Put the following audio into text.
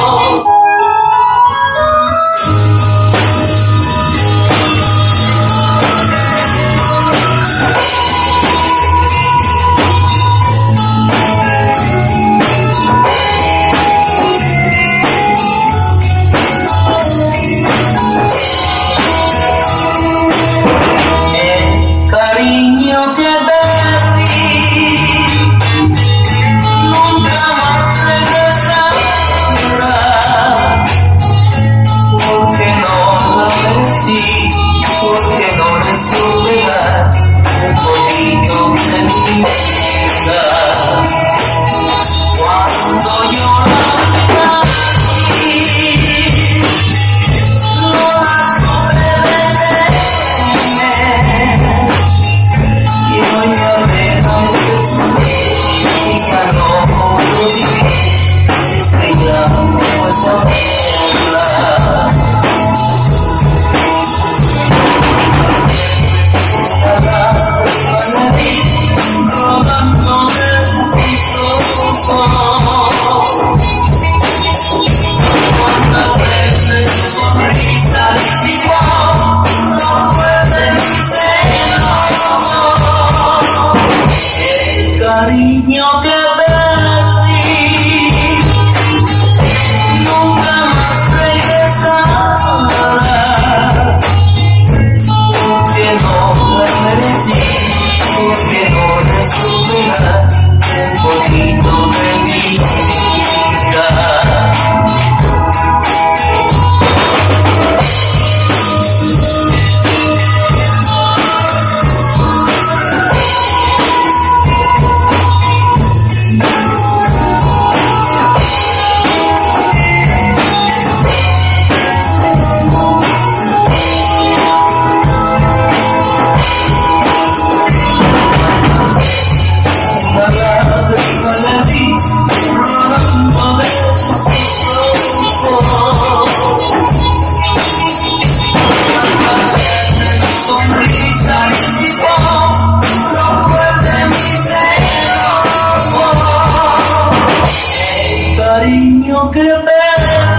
Porque no le supe dar un poquito de mi vida. Cuando yo la vi, no la supe detener. Y hoy al menos ya no puedo vivir estrellado esa verla. Cuántas veces su sonrisa disipó los fuerte mi seno. El cariño que perdí nunca más regresará, porque no la merecí, porque no le supe dar un poquito de mi vida. Cariño que me